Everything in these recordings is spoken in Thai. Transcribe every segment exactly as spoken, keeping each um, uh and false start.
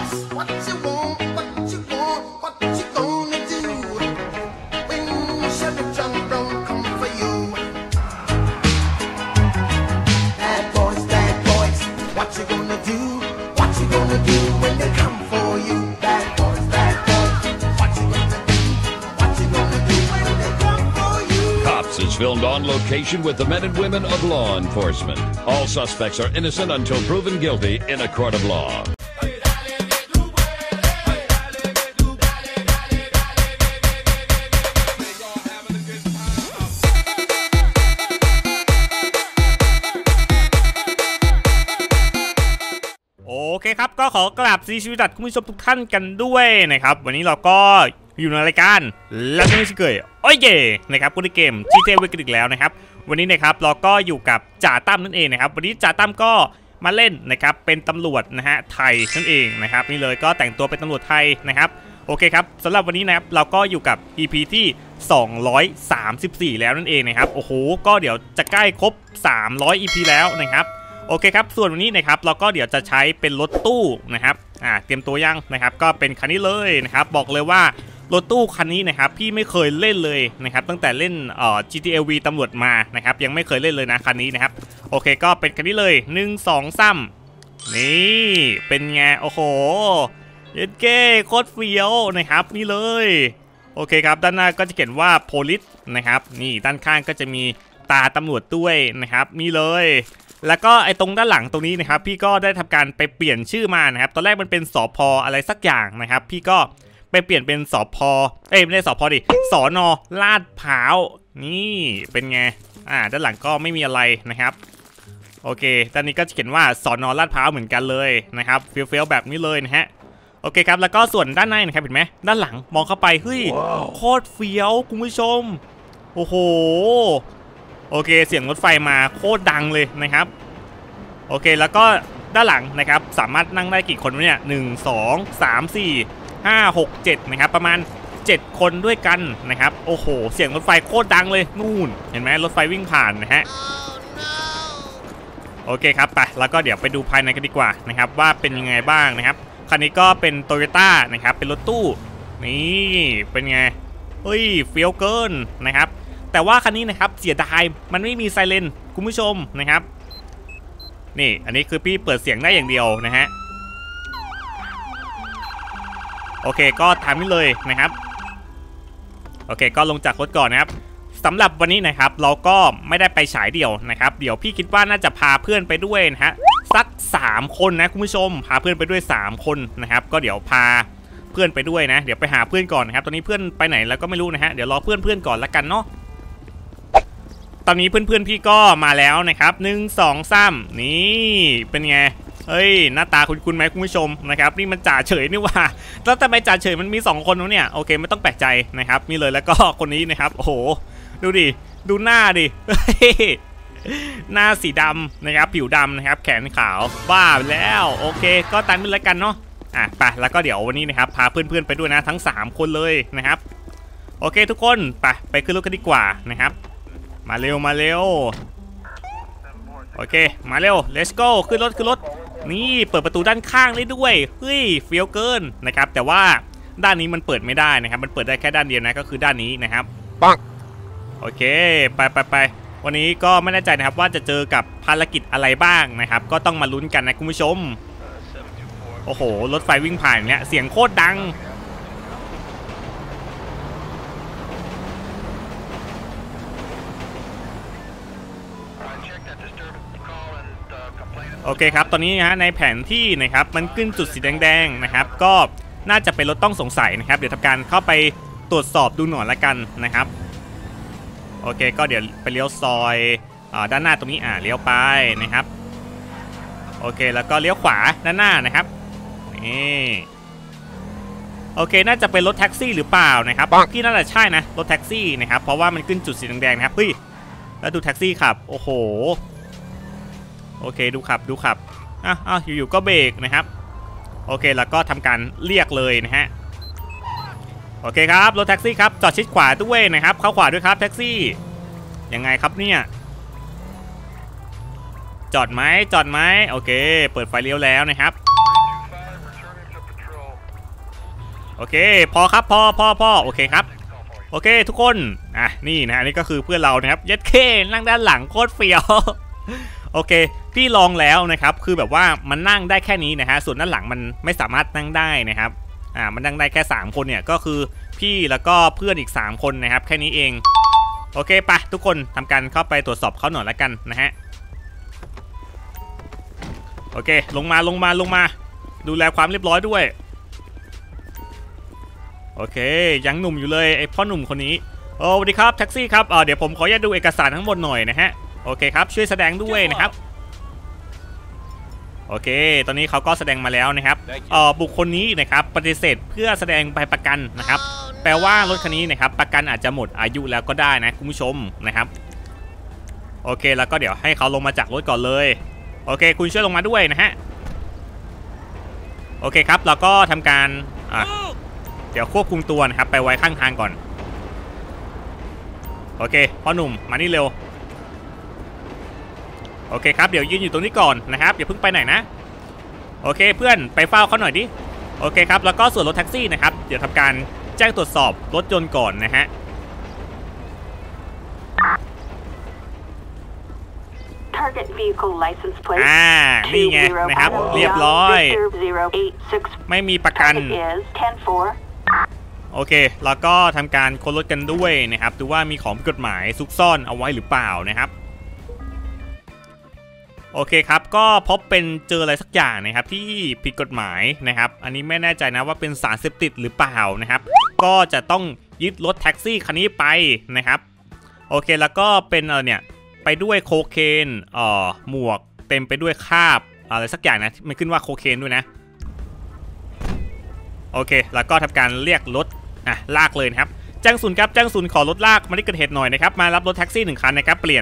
Filmed on location with the men and women of law enforcement. All suspects are innocent until proven guilty in a court of law. โอเคครับก็ขอกราบสวัสดีคุณผู้ชมทุกท่านกันด้วยนะครับวันนี้เราก็อยู่ในรายการแล้วก็ไม่ใช่เกยโอ้ยเย่นะครับกูในเกม จี ที เอ กันอีกแล้วนะครับวันนี้นะครับเราก็อยู่กับจ่าตั้มนั่นเองนะครับวันนี้จ่าตั้มก็มาเล่นนะครับเป็นตำรวจนะฮะไทยนั่นเองนะครับนี่เลยก็แต่งตัวเป็นตำรวจไทยนะครับโอเคครับสำหรับวันนี้นะครับเราก็อยู่กับ อี พี ที่สองร้อยสามสิบสี่แล้วนั่นเองนะครับโอ้โหก็เดี๋ยวจะใกล้ครบสามร้อย อี พี แล้วนะครับโอเคครับส่วนวันนี้นะครับเราก็เดี๋ยวจะใช้เป็นรถตู้นะครับอ่าเตรียมตัวยังนะครับก็เป็นคันนี้เลยนะครับบอกเลยว่ารถตู้คันนี้นะครับพี่ไม่เคยเล่นเลยนะครับตั้งแต่เล่นเอ่อ จี ที เอ วี ตำรวจมานะครับยังไม่เคยเล่นเลยนะคันนี้นะครับโอเคก็เป็นคันนี้เลยหนึ่ง สอง สามนี่เป็นไงโอ้โหเย็ดเก้โคตรเฟี้ยวนะครับนี่เลยโอเคครับด้านหน้าก็จะเขียนว่า police นะครับนี่ด้านข้างก็จะมีตาตำรวจด้วยนะครับนี่เลยแล้วก็ไอ้ตรงด้านหลังตรงนี้นะครับพี่ก็ได้ทำการไปเปลี่ยนชื่อมานะครับตอนแรกมันเป็นสภ.อะไรสักอย่างนะครับพี่ก็ไปเปลี่ยนเป็นสภ.เอ้ยไม่ใช่สภ.ดิสน.ลาดพร้าวนี่เป็นไงอ่าด้านหลังก็ไม่มีอะไรนะครับโอเคด้านนี้ก็จะเขียนว่าสน.ลาดพร้าวเหมือนกันเลยนะครับเฟี้ยวๆแบบนี้เลยนะฮะโอเคครับแล้วก็ส่วนด้านในนะครับเห็นไหมด้านหลังมองเข้าไปเฮ้ย wow. โคตรเฟี้ยวคุณผู้ชมโอ้โหโอเคเสียงรถไฟมาโคตรดังเลยนะครับโอเคแล้วก็ด้านหลังนะครับสามารถนั่งได้กี่คนเนี่ยหนึ่ง สอง สาม สี่ ห้า หก เจ็ดนะครับประมาณเจ็ดคนด้วยกันนะครับโอ้โหเสียงรถไฟโคตรดังเลยนู่นเห็นไหมรถไฟวิ่งผ่านนะฮะ oh, no. โอเคครับไปแล้วก็เดี๋ยวไปดูภายในกันดีกว่านะครับว่าเป็นยังไงบ้างนะครับคันนี้ก็เป็น โตโยต้า นะครับเป็นรถตู้นี่เป็นไงเฮ้ยเฟี้ยวเกินนะครับแต่ว่าคันนี้นะครับเสียดายมันไม่มีไซเรนคุณผู้ชมนะครับนี่อันนี้คือพี่เปิดเสียงได้อย่างเดียวนะฮะโอเคก็ทำนี่เลยนะครับโอเคก็ลงจากรถก่อนนะครับสำหรับวันนี้นะครับเราก็ไม่ได้ไปฉายเดี่ยวนะครับเดี๋ยวพี่คิดว่าน่าจะพาเพื่อนไปด้วยนะฮะสักสามคนนะคุณผู้ชมพาเพื่อนไปด้วยสามคนนะครับก็เดี๋ยวพาเพื่อนไปด้วยนะเดี๋ยวไปหาเพื่อนก่อนนะครับตอนนี้เพื่อนไปไหนแล้วก็ไม่รู้นะฮะเดี๋ยวรอเพื่อนเพื่อนก่อนละกันเนาะตอนนี้เพื่อนๆพี่ก็มาแล้วนะครับหนึ่ง สอง สามนี่เป็นไงเฮ้ยหน้าตาคุ้นๆไหมคุณผู้ชมนะครับนี่มันจ่าเฉยนี่ว่าแล้วทำไมจ่าเฉยมันมีสองคนวะเนี่ยโอเคไม่ต้องแปลกใจนะครับมีเลยแล้วก็คนนี้นะครับโอ้โหดูดิดูหน้าดิหน้าสีดำนะครับผิวดำนะครับแขนขาวบ้าไปแล้วโอเคก็ตามนี้แล้วกันเนาะอ่ะไปแล้วก็เดี๋ยววันนี้นะครับพาเพื่อนๆไปด้วยนะทั้งสามคนเลยนะครับโอเคทุกคนไปไปขึ้นรถกันดีกว่านะครับมาเร็วมาเร็วโอเคมาเร็ว let's go ขึ้นรถขึ้นรถนี่เปิดประตูด้านข้างได้ด้วยเฮ้ยเฟี้ยวเกินนะครับแต่ว่าด้านนี้มันเปิดไม่ได้นะครับมันเปิดได้แค่ด้านเดียวนะก็คือด้านนี้นะครับปังโอเคไปไปไปวันนี้ก็ไม่แน่ใจนะครับว่าจะเจอกับภารกิจอะไรบ้างนะครับก็ต้องมาลุ้นกันนะคุณผู้ชมโอ้โหรถไฟวิ่งผ่านเนี่ยเสียงโคตรดังโอเคครับตอนนี้นะฮะในแผนที่นะครับมันขึ้นจุดสีแดงๆนะครับก็น่าจะเป็นรถต้องสงสัยนะครับเดี๋ยวทำการเข้าไปตรวจสอบดูหน่อยละกันนะครับโอเคก็เดี๋ยวไปเลี้ยวซอยอ่าด้านหน้าตรงนี้อ่าเลี้ยวไปนะครับโอเคแล้วก็เลี้ยวขวาด้านหน้านะครับนี่โอเคน่าจะเป็นรถแท็กซี่หรือเปล่านะครับพี่น่าจะใช่นะรถแท็กซี่นะครับเพราะว่ามันขึ้นจุดสีแดงๆนะครับเฮ้ยแล้วดูแท็กซี่ขับโอ้โหโอเคดูขับดูขับอ้าวอ้าวอยู่ๆก็เบรกนะครับโอเคแล้วก็ทำการเรียกเลยนะฮะโอเคครับรถแท็กซี่ครับจอดชิดขวาด้วยนะครับเข้าขวาด้วยครับแท็กซี่ยังไงครับเนี่ยจอดไหมจอดไหมโอเคเปิดไฟเลี้ยวแล้วนะครับโอเคพอครับพอพอพอโอเคครับโอเคทุกคนอ่ะนี่นะอันนี้ก็คือเพื่อนเรานะครับยัดเข้นั่งด้านหลังโคตรเฟี้ยวโอเคพี่ลองแล้วนะครับคือแบบว่ามันนั่งได้แค่นี้นะฮะส่วนด้านหลังมันไม่สามารถนั่งได้นะครับอ่ามันนั่งได้แค่สามคนเนี่ยก็คือพี่แล้วก็เพื่อนอีกสามคนนะครับแค่นี้เองโอเคปะทุกคนทำการเข้าไปตรวจสอบเขาหน่อยละกันนะฮะโอเคลงมาลงมาลงมาดูแลความเรียบร้อยด้วยโอเคยังหนุ่มอยู่เลยไอพ่อหนุ่มคนนี้โอ้สวัสดีครับแท็กซี่ครับเออเดี๋ยวผมขออนุญาตดูเอกสารทั้งหมดหน่อยนะฮะโอเคครับช่วยแสดงด้วยนะครับโอเคตอนนี้เขาก็แสดงมาแล้วนะครับเออบุคคลนี้นะครับปฏิเสธเพื่อแสดงใบประกันนะครับแปลว่ารถคันนี้นะครับประกันอาจจะหมดอายุแล้วก็ได้นะคุณผู้ชมนะครับโอเคแล้วก็เดี๋ยวให้เขาลงมาจากรถก่อนเลยโอเคคุณช่วยลงมาด้วยนะฮะโอเคครับเราก็ทำการอ่ะเดี๋ยวควบคุมตัวนะครับไปไว้ข้างทางก่อนโอเคพ่อหนุ่มมานี่เร็วโอเคครับเดี๋ยวยืนอยู่ตรงนี้ก่อนนะครับอย่าเพิ่งไปไหนนะโอเคเพื่อนไปเฝ้าเขาหน่อยดิโอเคครับแล้วก็ส่วนรถแท็กซี่นะครับเดี๋ยวทำการแจ้งตรวจสอบรถยนต์ก่อนนะฮะอ่านี่ไงนะครับเรียบร้อยไม่มีประกันโอเคแล้วก็ทำการค้นรถกันด้วยนะครับดูว่ามีของผิดกฎหมายซุกซ่อนเอาไว้หรือเปล่านะครับโอเคครับก็พบเป็นเจออะไรสักอย่างนะครับที่ผิดกฎหมายนะครับอันนี้ไม่แน่ใจนะว่าเป็นสารเสพติดหรือเปล่านะครับก็จะต้องยึดรถแท็กซี่คันนี้ไปนะครับโอเคแล้วก็เป็นเออเนี่ยไปด้วยโคเคนเอ่อหมวกเต็มไปด้วยคราบอะไรสักอย่างนะไม่ขึ้นว่าโคเคนด้วยนะโอเคแล้วก็ทำการเรียกรถอ่ะลากเลยนะครับแจ้งศูนย์ครับแจ้งศูนย์ขอรถลากมาที่เกิดเหตุหน่อยนะครับมารับรถแท็กซี่หนึ่งคันนะครับเปลี่ยน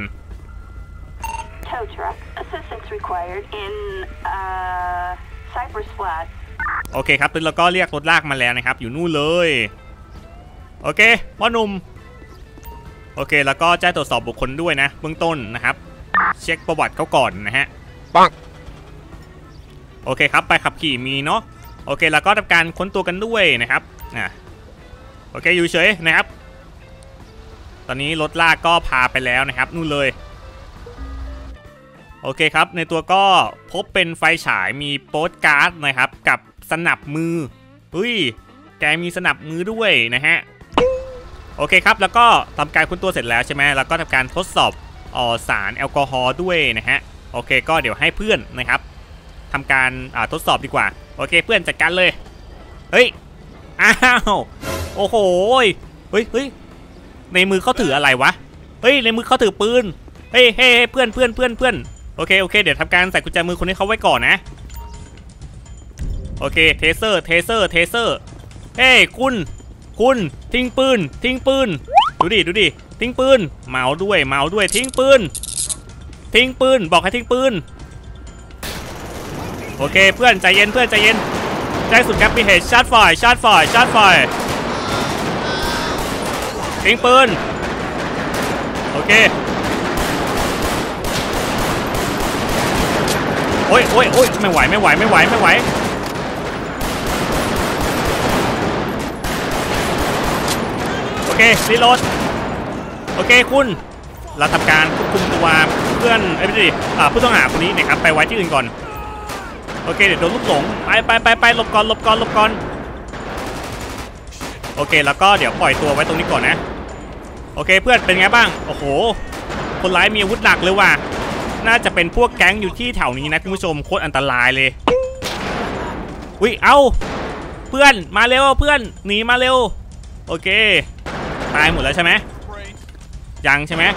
โอเคครับแล้วก็เรียกรถลากมาแล้วนะครับอยู่นู่นเลยโอเคพ่อหนุ่มโอเคแล้วก็แจ้งตรวจสอบบุคคลด้วยนะเบื้องต้นนะครับเช็คประวัติเขาก่อนนะฮะปังโอเคครับไปขับขี่มีเนาะโอเคแล้วก็ทำการค้นตัวกันด้วยนะครับอ่ะโอเคอยู่เฉยนะครับตอนนี้รถลากก็พาไปแล้วนะครับนู่นเลยโอเคครับในตัวก็พบเป็นไฟฉายมีโปสการ์ดนะครับกับสนับมือเฮ้ยแกมีสนับมือด้วยนะฮะโอเคครับแล้วก็ทำการค้นตัวเสร็จแล้วใช่ไหมแล้วก็ทำการทดสอบออสารแอลกอฮอล์ด้วยนะฮะโอเคก็เดี๋ยวให้เพื่อนนะครับทำการทดสอบดีกว่าโอเคเพื่อนจัดการเลยเฮ้ยอ้าวโอ้โหเฮ้ยเฮ้ยในมือเขาถืออะไรวะเฮ้ยในมือเขาถือปืนเฮ้ยเฮ้ยเพื่อนเพื่อนเพื่อนเพื่อนโอเคโอเคเดี๋ยวทำการใส่กุญแจมือคนนี้เขาไว้ก่อนนะโอเคเทเซอร์เทเซอร์เทเซอร์เฮ้ยคุณคุณทิ้งปืนทิ้งปืนดูดิดูดิทิ้งปืนเมาด้วยเมาด้วยทิ้งปืนทิ้งปืนบอกให้ทิ้งปืนโอเคเพื่อนใจเย็นเพื่อนใจเย็นแจ้งสุดครับมีเหตุชาร์จไฟชาร์จไฟชาร์จไฟทิ้งปืนโอเคโอ้ยโอ้ยโอ้ยไม่ไหวไม่ไหวไม่ไหวไม่ไหวโอเครีโหลดโอเคคุณเราทำการควบคุมตัวเพื่อนไอ้ไม่ใช่ผู้ต้องหาคนนี้นะครับไปไว้ที่อื่นก่อนโอเคเดี๋ยวโดนลูกหลงไปไปไปไปหลบก่อนหลบก่อนหลบก่อนโอเคแล้วก็เดี๋ยวปล่อยตัวไว้ตรงนี้ก่อนนะโอเคเพื่อนเป็นไงบ้างโอ้โหคนร้ายมีอาวุธหนักเลยว่ะน่าจะเป็นพวกแก๊งอยู่ที่แถวนี้นะคุณผู้ชมโคตรอันตรายเลยวิเอ้าเพื่อนมาเร็วเพื่อนหนีมาเร็วโอเคตายหมดแล้วใช่ไหมยังใช่ไหม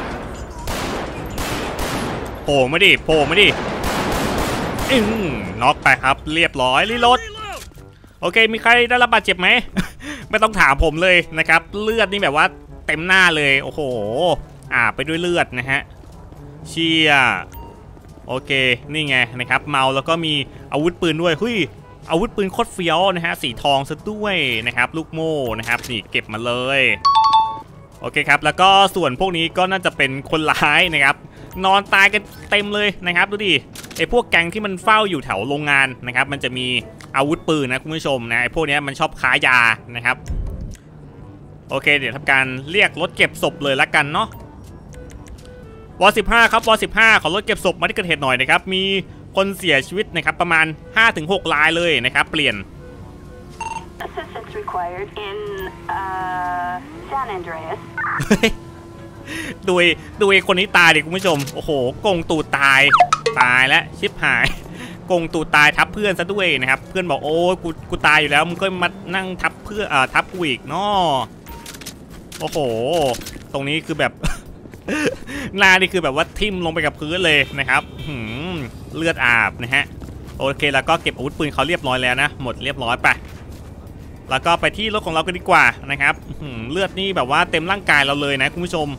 โผล่มาดิโผล่มาดิอืมน็อกไปครับเรียบร้อยรีโหลดโอเคมีใครได้รับบาดเจ็บไหม ไม่ต้องถามผมเลยนะครับเลือดนี่แบบว่าเต็มหน้าเลยโอ้โหอาบไปด้วยเลือดนะฮะเชี่ยโอเคนี่ไงนะครับเมาแล้วก็มีอาวุธปืนด้วยเฮ้ยอาวุธปืนโคตรเฟี้ยวนะฮะสีทองซะด้วยนะครับลูกโม่นะครับนี่เก็บมาเลยโอเคครับแล้วก็ส่วนพวกนี้ก็น่าจะเป็นคนร้ายนะครับนอนตายกันเต็มเลยนะครับดูดิไอ้พวกแก๊งที่มันเฝ้าอยู่แถวโรงงานนะครับมันจะมีอาวุธปืนนะคุณผู้ชมนะไอ้พวกนี้มันชอบค้ายานะครับโอเคเดี๋ยวทำการเรียกรถเก็บศพเลยละกันเนาะวอสิบห้าครับวอสิบห้าขอรถเก็บศพมาที่เกิดเหตุหน่อยนะครับมีคนเสียชีวิตนะครับประมาณ ห้าถึงหก รายเลยนะครับเปลี่ยน Assistance required in uh, San Andreas ดูดูไอ้คนนี้ตายดิคุณผู้ชมโอ้โหกงตูตายตายแล้วชิบหายกงตูตายทับเพื่อนซะด้วยนะครับเพื่อนบอกโอ้กูกูตายอยู่แล้วมึงก็มานั่งทับเพื่ออ่าทับกูอีกเนาะโอ้โหตรงนี้คือแบบ หน้านี่คือแบบว่าทิ่มลงไปกับพื้นเลยนะครับเลือดอาบนะฮะโอเคแล้วก็เก็บอาวุธปืนเขาเรียบร้อยแล้วนะหมดเรียบร้อยไปแล้วก็ไปที่รถของเรากันดีกว่านะครับเลือดนี่แบบว่าเต็มร่างกายเราเลยนะคุณผู้ชม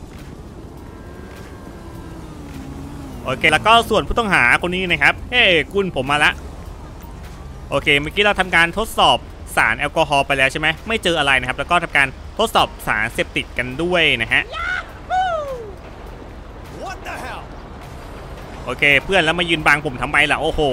โอเคแล้วก็ส่วนผู้ต้องหาคนนี้นะครับเฮ้กุนผมมาละโอเคเมื่อกี้เราทำการทดสอบสารแอลกอฮอล์ไปแล้วใช่ไหมไม่เจออะไรนะครับแล้วก็ทำการทดสอบสารเสพติดกันด้วยนะฮะโอเคเพื่อนแล้วมายืนบังผมทำไมล่ะโอ้โห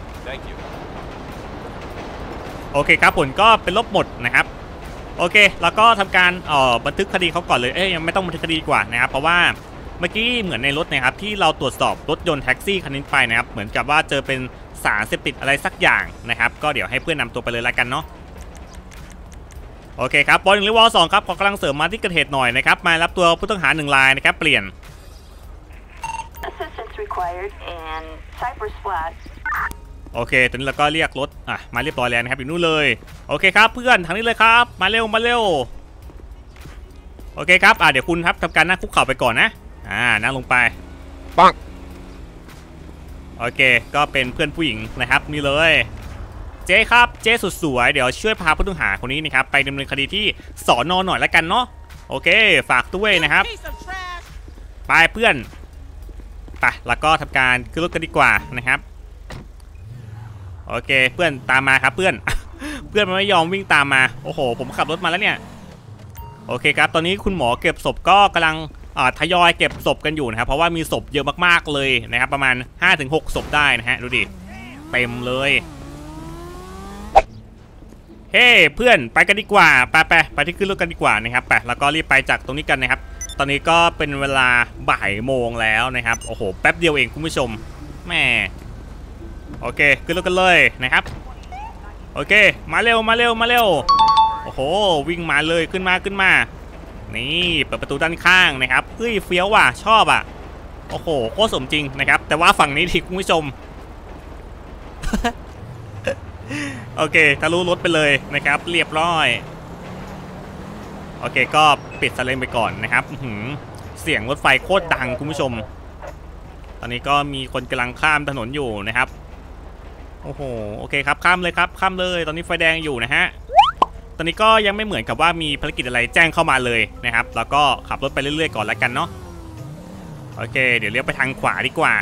โอเคครับผลก็เป็นลบหมดนะครับโอเคแล้วก็ทำการเอ่อบันทึกคดีเขาก่อนเลยเอ้ยยังไม่ต้องบันทึกคดีกว่านะครับเพราะว่าเมื่อกี้เหมือนในรถนะครับที่เราตรวจสอบรถยนต์แท็กซี่คันนี้ไปนะครับเหมือนกับว่าเจอเป็นสารเสพติดอะไรสักอย่างนะครับก็เดี๋ยวให้เพื่อนนำตัวไปเลยละกันเนาะโอเคครับวอลหนึ่งหรือวอลสองครับขอกำลังเสริมมาที่เกิดเหตุหน่อยนะครับมารับตัวผู้ต้องหาหนึ่งรายนะครับเปลี่ยน Assistance required in Cypress Flat โอเคตอนนี้เราก็เรียกรถอ่ะมาเรียบร้อยแล้วนะครับอยู่นู่นเลยโอเคครับเพื่อนทางนี้เลยครับมาเร็วมาเร็วโอเคครับอ่ะเดี๋ยวคุณครับทำการนั่งคุกเข่าไปก่อนนะอ่านั่งลงไปปังโอเคก็เป็นเพื่อนผู้หญิงนะครับนี่เลยเจ๊ครับเจ๊สุดสวยเดี๋ยวช่วยพาผู้ต้องหาคนนี้นะครับไปดำเนินคดีที่สอนอหน่อยละกันเนาะโอเคฝากด้วยนะครับไปเพื่อนไปแล้วก็ทำการขึ้นรถกันดีกว่านะครับโอเคเพื่อนตามมาครับเพื่อน เพื่อนมันไม่ยอมวิ่งตามมาโอ้โหผมขับรถมาแล้วเนี่ยโอเคครับตอนนี้คุณหมอเก็บศพก็กำลังทยอยเก็บศพกันอยู่นะครับเพราะว่ามีศพเยอะมากๆเลยนะครับประมาณ ห้าถึงหก ศพได้นะฮะดูดิเต็มเลยเฮ้ hey, เพื่อนไปกันดีกว่าไปไปไปที่ขึ้นรถกันดีกว่านะครับไปแล้วก็รีบไปจากตรงนี้กันนะครับตอนนี้ก็เป็นเวลาบ่ายโมงแล้วนะครับโอ้โหแป๊บเดียวเองคุณผู้ชมแม่โอเคขึ้นรถกันเลยนะครับโอเคมาเร็วมาเร็วมาเร็วโอ้โหวิ่งมาเลยขึ้นมาขึ้นมานี่เปิดประตูด้านข้างนะครับเฮ้ยเฟี้ยวว่ะชอบอ่ะโอ้โหโคตรสมจริงนะครับแต่ว่าฝั่งนี้ทีคุณผู้ชม โอเคทะลุรถไปเลยนะครับเรียบร้อยโอเคก็ปิดซาเล้งไปก่อนนะครับเสียงรถไฟโคตรดังคุณผู้ชมตอนนี้ก็มีคนกำลังข้ามถนนอยู่นะครับโอ้โหโอเคครับข้ามเลยครับข้ามเลยตอนนี้ไฟแดงอยู่นะฮะตอนนี้ก็ยังไม่เหมือนกับว่ามีภารกิจอะไรแจ้งเข้ามาเลยนะครับแล้วก็ขับรถไปเรื่อยๆก่อนแล้วกันเนาะโอเคเดี๋ยวเลี้ยวไปทางขวาดีกว่า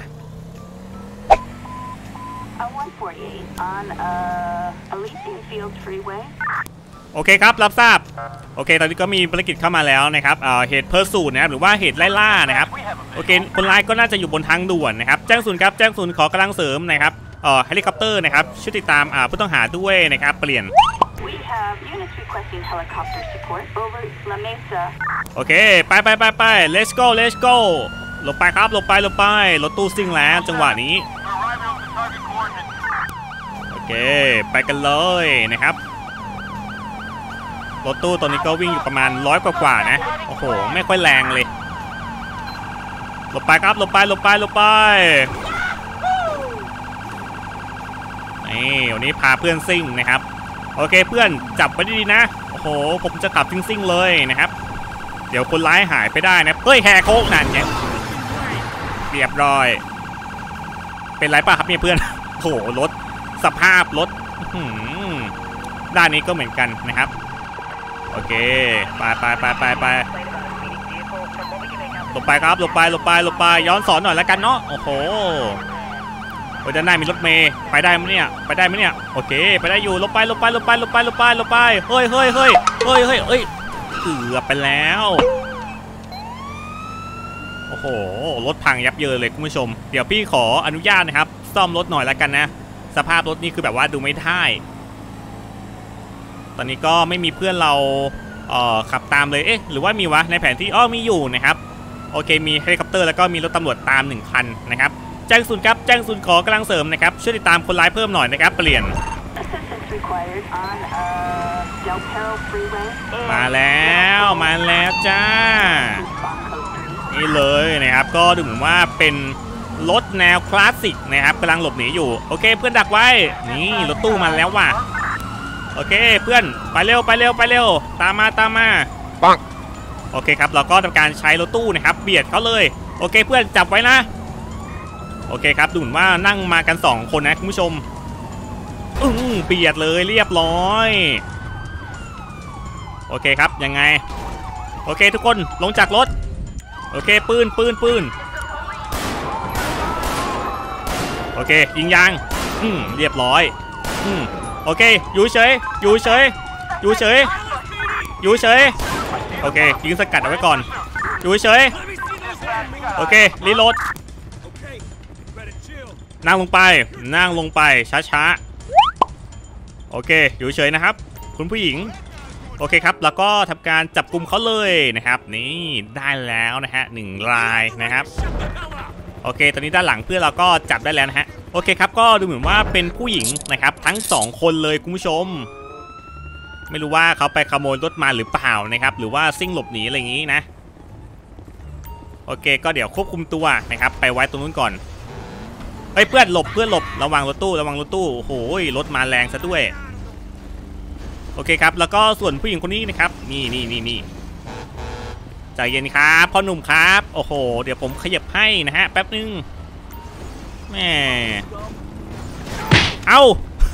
โอเคครับรับทราบโอเคตอนนี้ก็มีภารกิจเข้ามาแล้วนะครับเอ่อเหตุเพอร์สูตนะครับหรือว่าเหตุไล่ล่านะครับโอเคคนร้ายก็น่าจะอยู่บนทางด่วนนะครับแจ้งศูนย์ครับแจ้งศูนย์ขอกำลังเสริมนะครับเอ่อเฮลิคอปเตอร์นะครับช่วยติดตามอ่าผู้ต้องหาด้วยนะครับเปลี่ยนโอเคไปไปไปไป let's go let's go ลงไปครับลงไปลงไปรถตู้ซิ่งแล้วจังหวะนี้โอเคไปกันเลยนะครับรถตู้ตอนนี้ก็วิ่งอยู่ประมาณร้อยกว่าๆนะโอ้โหไม่ค่อยแรงเลยลงไปครับลงไปลงไปลงไปนี่วันนี้พาเพื่อนซิ่งนะครับโอเคเพื่อนจับไว้ดีๆนะโอ้โหผมจะขับซิ่งๆเลยนะครับเดี๋ยวคนร้ายหายไปได้นะเฮ้ยแหกโค้งนั่นไงเรียบร้อยเป็นไรป่ะครับเนี่ยเพื่อนโอ้โหรถสภาพรถด้านนี้ก็เหมือนกันนะครับโอเคไปไปไปไปไปลงไปครับลงไปลงไปลงไปย้อนสอนหน่อยแล้วกันเนาะโอ้โหด้านหน้ามีรถเมย์ไปได้ไหมเนี่ยไปได้ไหมเนี่ยโอเคไปได้อยู่ลงไปลงไปลงไปลงไปลงไปลงไปเฮ้ยเฮ้ยเฮ้ยเฮ้ยเฮ้ยเฮ้ยเกือบไปแล้วโอ้โหรถพังยับเยินเลยคุณผู้ชมเดี๋ยวพี่ขออนุญาตนะครับซ่อมรถหน่อยแล้วกันนะสภาพรถนี่คือแบบว่าดูไม่ได้ตอนนี้ก็ไม่มีเพื่อนเราเอ่อขับตามเลยเอ๊ะหรือว่ามีวะในแผนที่อ้อมีอยู่นะครับโอเคมีเฮลิคอปเตอร์แล้วก็มีรถตำรวจตามหนึ่งคันนะครับแจ้งศูนย์ครับแจ้งศูนย์ขอกำลังเสริมนะครับช่วยติดตามคนร้ายเพิ่มหน่อยนะครับเปลี่ยน required on uh, Del Perro Freeway. มาแล้วมาแล้วจ้านี่เลยนะครับก็ดูเหมือนว่าเป็นรถแนวคลาสสิกนะครับกำลังหลบหนีอยู่โอเคเพื่อนดักไว้นี่รถตู้มาแล้วว่ะโอเคเพื่อนไปเร็วไปเร็วไปเร็วตามมาตามมาปังโอเคครับเราก็ทำการใช้รถตู้นะครับเบียดเขาเลยโอเคเพื่อนจับไว้นะโอเคครับดูเหมือนว่านั่งมากันสองคนนะคุณผู้ชมอืมเบียดเลยเรียบร้อยโอเคครับยังไงโอเคทุกคนลงจากรถโอเคปืนปืนปืนโอเคยิงยางอืมเรียบร้อยอืมโอเคอยู่เฉยอยู่เฉยอยู่เฉยอยู่เฉยโอเคยิงสกัดเอาไว้ก่อนอยู่เฉยโอเครีโหลดนั่งลงไปนั่งลงไปช้าๆโอเคอยู่เฉยนะครับคุณผู้หญิงโอเคครับแล้วก็ทำการจับกลุ่มเขาเลยนะครับนี่ได้แล้วนะฮะหนึ่งรายนะครับโอเคตอนนี้ด้านหลังเพื่อนเราก็จับได้แล้วนะฮะโอเคครับก็ดูเหมือนว่าเป็นผู้หญิงนะครับทั้งสองคนเลยคุณผู้ชมไม่รู้ว่าเขาไปขโมยรถมาหรือเปล่านะครับหรือว่าซิ่งหลบหนีอะไรอย่างนี้นะโอเคก็เดี๋ยวควบคุมตัวนะครับไปไว้ตรงนู้นก่อนเฮ้ยเพื่อนหลบเพื่อนหลบระวังรถตู้ระวังรถตู้โอ้โหรถมาแรงซะด้วยโอเคครับแล้วก็ส่วนผู้หญิงคนนี้นะครับนี่นี่นี่นี่ใจเย็นครับพ่อหนุ่มครับโอ้โหเดี๋ยวผมขยับให้นะฮะแป๊บนึงแม่เอ้า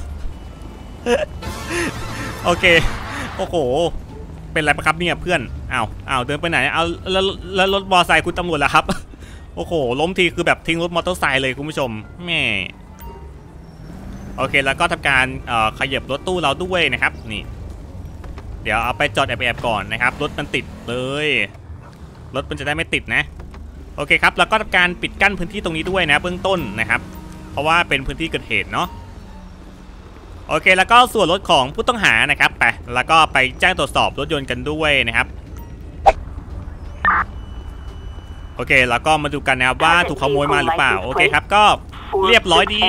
โอเคโอ้โหเป็นไรปะครับเนี่ยเพื่อนอ้าวอ้าวเดินไปไหนเอาแล้วแล้วรถมอเตอร์ไซค์คุณตำรวจล่ะครับ โอ้โหล้มทีคือแบบทิ้งรถมอเตอร์ไซค์เลยคุณผู้ชมแม่โอเคแล้วก็ทำการขยับรถตู้เราด้วยนะครับนี่เดี๋ยวเอาไปจอดแอบๆก่อนนะครับรถมันติดเลยรถมันจะได้ไม่ติดนะโอเคครับแล้วก็ทำการปิดกั้นพื้นที่ตรงนี้ด้วยนะเบื้องต้นนะครับเพราะว่าเป็นพื้นที่เกิดเหตุเนาะโอเคแล้วก็ส่วนรถของผู้ต้องหานะครับไปแล้วก็ไปแจ้งตรวจสอบรถยนต์กันด้วยนะครับโอเคแล้วก็มาดูกันนะครับว่าถูกขโมยมาหรือเปล่าโอเคครับก็เรียบร้อยดี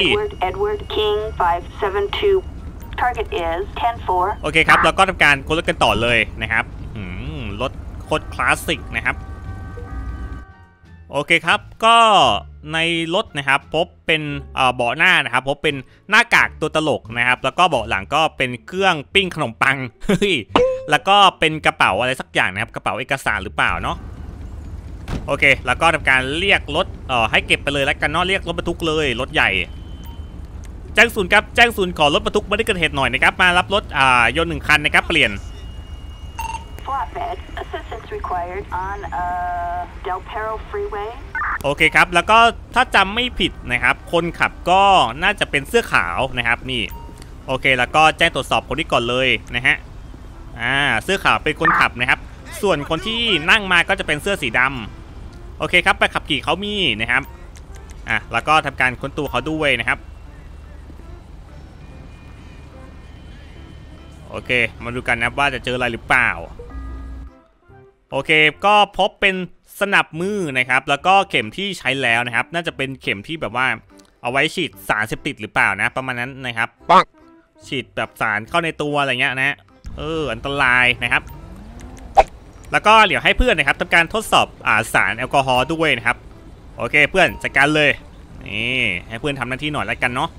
โอเคครับแล้วก็ทำการค้นรถกันต่อเลยนะครับรถโคตรคลาสสิกนะครับโอเคครับก็ในรถนะครับพบเป็นเบาะหน้านะครับพบเป็นหน้ากากตัวตลกนะครับแล้วก็เบาะหลังก็เป็นเครื่องปิ้งขนมปังเฮ้ยแล้วก็เป็นกระเป๋าอะไรสักอย่างนะครับกระเป๋าเอกสารหรือเปล่าเนาะโอเคแล้วก็ทำการเรียกรถเอ่อให้เก็บไปเลยแล้วกันเนาะเรียกรถบรรทุกเลยรถใหญ่แจ้งศูนย์ครับแจ้งศูนย์ขอรถบรรทุกมาที่เกิดเหตุหน่อยนะครับมารับรถอ่ายนต์หนึ่งคันนะครับเปลี่ยน Flatbed assistance required on uh, Del Perro Freeway โอเคครับแล้วก็ถ้าจำไม่ผิดนะครับคนขับก็น่าจะเป็นเสื้อขาวนะครับนี่โอเคแล้วก็แจ้งตรวจสอบคนที่ก่อนเลยนะฮะอ่าเสื้อขาวเป็นคนขับนะครับส่วนคนที่นั่งมาก็จะเป็นเสื้อสีดำโอเคครับไปขับขี่เขามีนะครับอ่ะแล้วก็ทำการค้นตัวเขาด้วยนะครับโอเคมาดูกันนะว่าจะเจออะไรหรือเปล่าโอเคก็พบเป็นสนับมือนะครับแล้วก็เข็มที่ใช้แล้วนะครับน่าจะเป็นเข็มที่แบบว่าเอาไว้ฉีดสารเสพติดหรือเปล่านะประมาณนั้นนะครับปังฉีดแบบสารเข้าในตัวอะไรเงี้ยนะเอออันตรายนะครับแล้วก็เดี๋ยวให้เพื่อนนะครับทำการทดสอบอ่าสารแอลกอฮอล์ด้วยนะครับโอเคเพื่อนจัดการเลยนี่ให้เพื่อนทำหน้าที่หน่อยแล้วกันเนาะ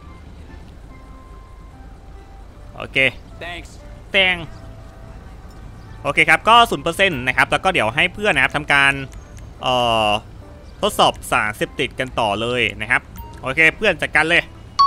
โอเค Thanks แตงโอเคครับก็ศูนย์เปอร์เซ็นต์นะครับแล้วก็เดี๋ยวให้เพื่อนนะครับทำการเอ่อทดสอบสารเสพติดกันต่อเลยนะครับโอเคเพื่อนจัดการเลย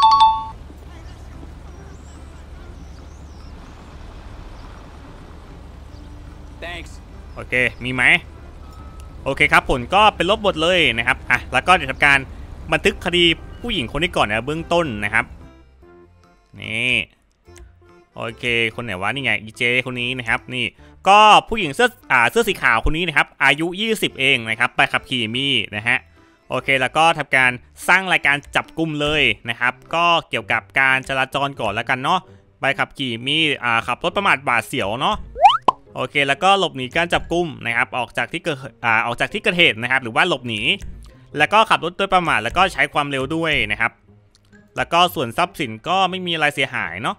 โอเคมีไหมโอเคครับผลก็เป็นลบหมดเลยนะครับอ่ะแล้วก็เดี๋ยวทำการบันทึกคดีผู้หญิงคนนี้ก่อนนะเบื้องต้นนะครับนี่โอเคคนไหนวะนี่ไงอีเจคนนี้นะครับนี่ก็ผู้หญิงเสื้ออ่าเสื้อสีขาวคนนี้นะครับอายุยี่สิบเองนะครับไปขับขี่มีนะฮะโอเคแล้วก็ทำการสร้างรายการจับกุมเลยนะครับก็เกี่ยวกับการจราจรก่อนแล้วกันเนาะใบขับขี่มีอ่าขับรถประมาทบาดเสียวเนาะโอเคแล้วก็หลบหนีการจับกุมนะครับออกจากที่เกิดอ่าออกจากที่เกิดเหตุนะครับหรือว่าหลบหนีแล้วก็ขับรถโดยประมาทแล้วก็ใช้ความเร็วด้วยนะครับแล้วก็ส่วนทรัพย์สินก็ไม่มีอะไรเสียหายเนาะ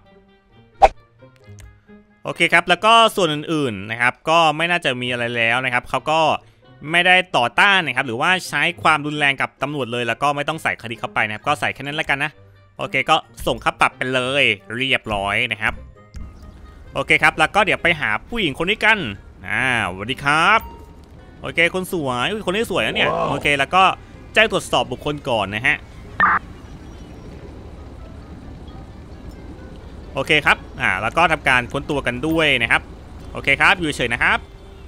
โอเคครับแล้วก็ส่วนอื่นๆนะครับก็ไม่น่าจะมีอะไรแล้วนะครับเขาก็ไม่ได้ต่อต้านนะครับหรือว่าใช้ความรุนแรงกับตำรวจเลยแล้วก็ไม่ต้องใส่คดีเข้าไปนะครับก็ใส่แค่นั้นแล้วกันนะโอเคก็ส่งค่าปรับไปเลยเรียบร้อยนะครับโอเคครับแล้วก็เดี๋ยวไปหาผู้หญิงคนนี้กันอ่าสวัสดีครับโอเคคนสวยคนนี้สวยนะเนี่ยโอเคแล้วก็แจ้งตรวจสอบบุคคลก่อนนะฮะโอเคครับอ่าแล้วก็ทำการค้นตัวกันด้วยนะครับโอเคครับอยู่เฉยนะครับ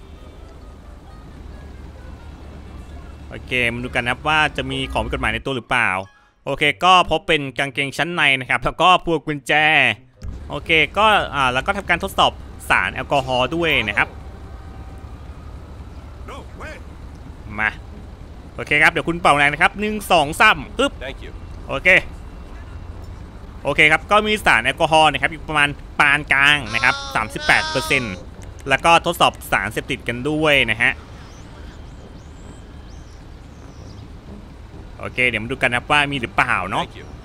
โอเคมาดูกันนะครับว่าจะมีของผิดกฎหมายในตัวหรือเปล่าโอเคก็พบเป็นกางเกงชั้นในนะครับแล้วก็พวงกุญแจโอเคก็อ่าแล้วก็ทำการทดสอบสารแอลกอฮอล์ด้วยนะครับมาโอเคครับเดี๋ยวคุณเป่าแรงนะครับหนึ่งสองสามปึ๊บโอเคโอเคครับก็มีสารแอลกอฮอล์นะครับอยู่ประมาณปานกลางนะครับ สามสิบแปดเปอร์เซ็นต์ แล้วก็ทดสอบสารเสพติดกันด้วยนะฮะโอเคเดี๋ยวมาดูกันนะว่ามีหรือเปล่าเนาะ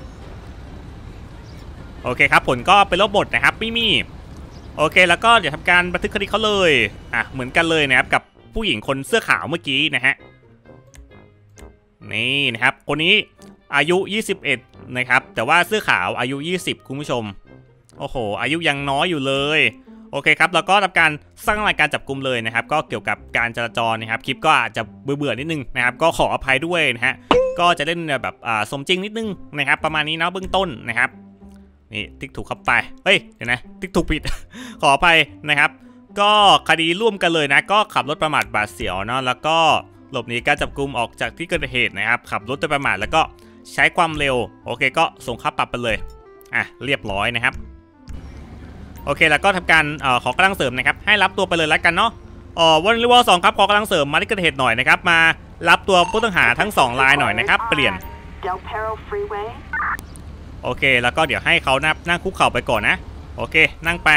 โอเคครับผลก็เป็นลบหมดนะครับไม่มีโอเคแล้วก็เดี๋ยวทำการบันทึกคดีเขาเลยอ่ะเหมือนกันเลยนะครับกับผู้หญิงคนเสื้อขาวเมื่อกี้นะฮะนี่นะครับคนนี้อายุยี่สิบเอ็ดนะครับแต่ว่าเสื้อขาวอายุยี่สิบคุณผู้ชมโอ้โหอายุยังน้อยอยู่เลยโอเคครับแล้วก็ทำการสร้างรายการจับกุมเลยนะครับก็เกี่ยวกับการจราจรนะครับคลิปก็อาจจะเบื่อๆนิดนึงนะครับก็ขออภัยด้วยนะฮะก็จะเล่นแบบอ่าสมจริงนิดนึงนะครับประมาณนี้เนาะเบื้องต้นนะครับนี่ติ๊กถูกเข้าไปเฮ้ยเดี๋ยวนะติ๊กถูกผิด ขออภัยนะครับก็คดีร่วมกันเลยนะก็ขับรถประมาทบาดเสียวเนาะแล้วก็หลบหนีการจับกุมออกจากที่เกิดเหตุนะครับขับรถโดยประมาทแล้วก็ใช้ความเร็วโอเคก็ส่งค่าปรับไปเลยอ่ะเรียบร้อยนะครับโอเคแล้วก็ทำการเอ่อขอกำลังเสริมนะครับให้รับตัวไปเลยแล้วกันเนาะอ๋อวันรีวอลสองครับขอกำลังเสริมมาที่เกิดเหตุหน่อยนะครับมารับตัวผู้ต้องหาทั้งสองรายหน่อยนะครับเปลี่ยนโอเคแล้วก็เดี๋ยวให้เขานับนั่งคุกเข่าไปก่อนนะโอเคนั่งไป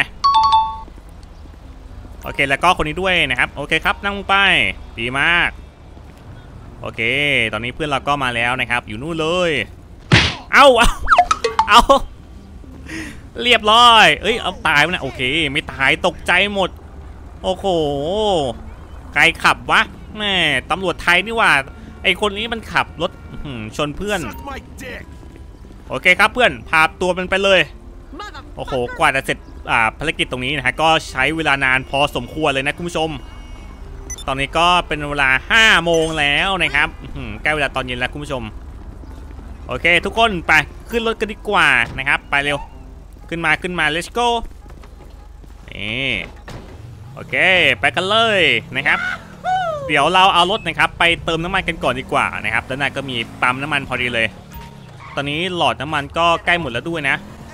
โอเคแล้วก็คนนี้ด้วยนะครับโอเคครับนั่งไปดีมากโอเคตอนนี้เพื่อนเราก็มาแล้วนะครับอยู่นู่นเลยเอาเอาเอาเรียบร้อยเอ้ยเอาตายไปนะโอเคไม่ตายตกใจหมดโอ้โหใครขับวะแม่ตำรวจไทยนี่ว่าไอคนนี้มันขับรถชนเพื่อนโอเคครับเพื่อนพาตัวมันไปเลยโอ้โหกว่าจะเสร็จอ่าภารกิจตรงนี้นะฮะก็ใช้เวลานานพอสมควรเลยนะคุณผู้ชมตอนนี้ก็เป็นเวลาห้าโมงแล้วนะครับใกล้เวลาตอนเย็นแล้วคุณผู้ชมโอเคทุกคนไปขึ้นรถกันดีกว่านะครับไปเร็วขึ้นมาขึ้นมา let's go นี่โอเคไปกันเลยนะครับเดี๋ยวเราเอารถนะครับไปเติมน้ำมันกันก่อนดีกว่านะครับด้านหน้าก็มีปั๊มน้ำมันพอดีเลยตอนนี้หลอดน้ำมันก็ใกล้หมดแล้วด้วยนะ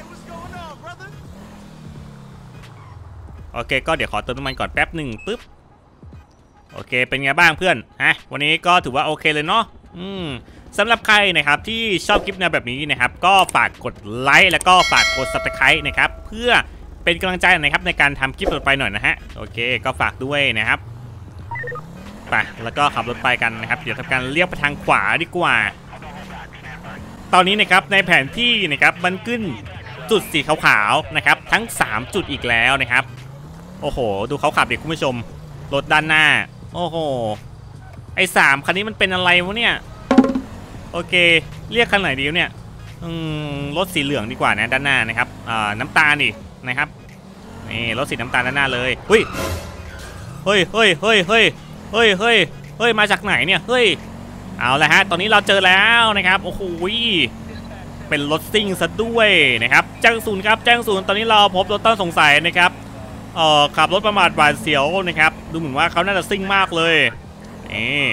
โอเคก็เดี๋ยวขอเติมน้ำมันก่อนแป๊บหนึ่งปึ๊บโอเคเป็นไงบ้างเพื่อนฮะวันนี้ก็ถือว่าโอเคเลยเนาะอืมสำหรับใครนะครับที่ชอบคลิปแนวแบบนี้นะครับก็ฝากกดไลค์แล้วก็ฝากกด ซับสไครบ์ นะครับเพื่อเป็นกำลังใจนะครับในการทำคลิปต่อไปหน่อยนะฮะโอเคก็ฝากด้วยนะครับไปแล้วก็ขับรถไปกันนะครับเดี๋ยวทำการเลี้ยวไปทางขวาดีกว่าตอนนี้นะครับในแผนที่นะครับมันขึ้นจุดสีขาวๆนะครับทั้งสามจุดอีกแล้วนะครับโอ้โหดูเขาขับเด็กคุณผู้ชมรถด้านหน้าโอ้โหไอ้สามคันนี้มันเป็นอะไรวะเนี่ยโอเคเรียกคันไหนดีเนี่ยอืมรถสีเหลืองดีกว่านะด้านหน้านะครับอ่าน้ำตาลดินะครับนี่รถสีน้ำตาลด้านหน้าเลยเฮ้ยเฮ้ยเฮ้ยเฮ้ยเฮ้ยเฮ้ยเฮ้ยเฮ้ยมาจากไหนเนี่ยเฮ้ยเอาละฮะตอนนี้เราเจอแล้วนะครับโอ้โหเป็นรถซิ่งซะด้วยนะครับแจ้งศูนย์ครับแจ้งศูนย์ตอนนี้เราพบรถต้องสงสัยนะครับเอ่อขับรถประมาทหวาดเสียวนะครับดูเหมือนว่าเขาน่าจะซิ่งมากเลยนี่